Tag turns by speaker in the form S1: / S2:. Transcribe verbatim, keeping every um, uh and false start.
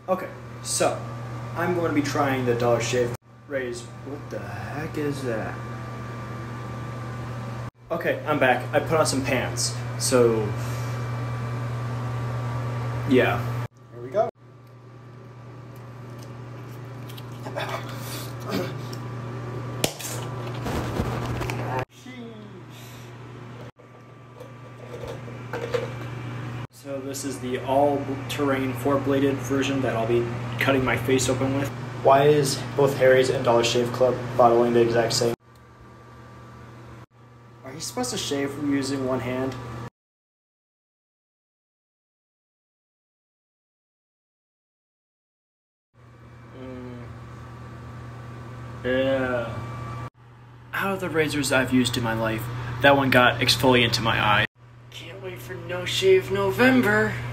S1: Okay, so I'm going to be trying the Dollar Shave Rays. What the heck is that? Okay, I'm back. I put on some pants. So, yeah. Here we go. So this is the all-terrain four-bladed version that I'll be cutting my face open with. Why is both Harry's and Dollar Shave Club bottling the exact same? Are you supposed to shave from using one hand? Mm. Yeah. Out of the razors I've used in my life, that one got exfoliant to my eye. Can't wait for No Shave November.